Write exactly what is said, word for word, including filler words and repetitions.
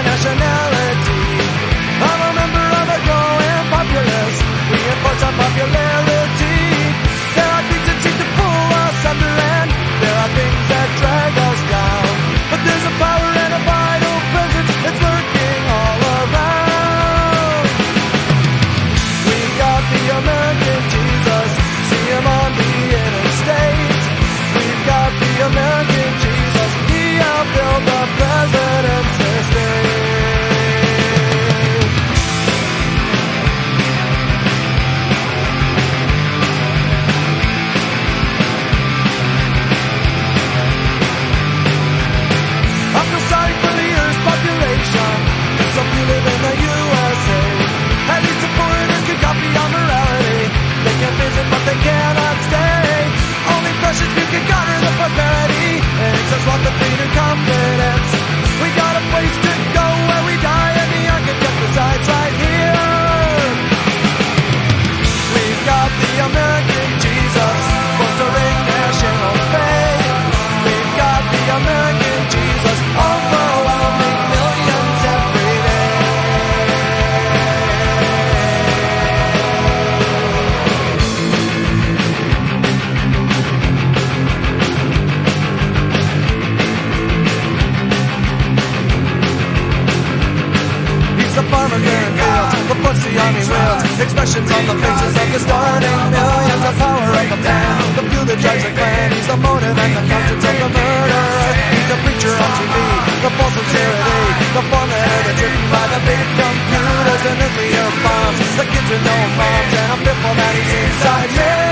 nationality. I'm a member of a growing populace. We enforce our popularity. There are things that seem to pull us under, and there are things that drag us down. But there's a power and a vital presence that's lurking all around. We got the American Jesus, see him on the interstate. We've got the American Jesus, he outbuilt the president's estate. I feel sorry for the Earth's population, some who live in the U S A. At least the foreigners can copy our morality. They can visit but they cannot stay. Only precious few can garner the prosperity. It makes us want the freedom and confidence. We got a place to go where we die, and the architect resides right here. We've got the American Jesus, fostering national faith. We've got the American Jesus, overwhelming millions every day. He's a farmer clearing fields, the push the army wields, expressions on the faces of the starting millions. The power of the man, the few that drives the clan. He's the motive and the conscience of the murderer. He's the preacher on T V, the false sincerity, the formula that's written by the big computers, the nuclear bombs, the kids with no moms, and I'm fearful that he's inside. Yeah.